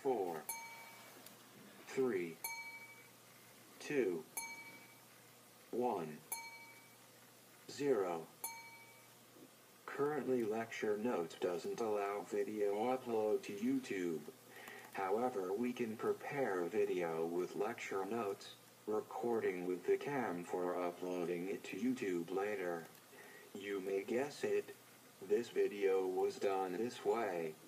4, 3, 2, 1, 0. Currently Lecture Notes doesn't allow video upload to YouTube. However, we can prepare a video with Lecture Notes, recording with the cam for uploading it to YouTube later. You may guess it. This video was done this way.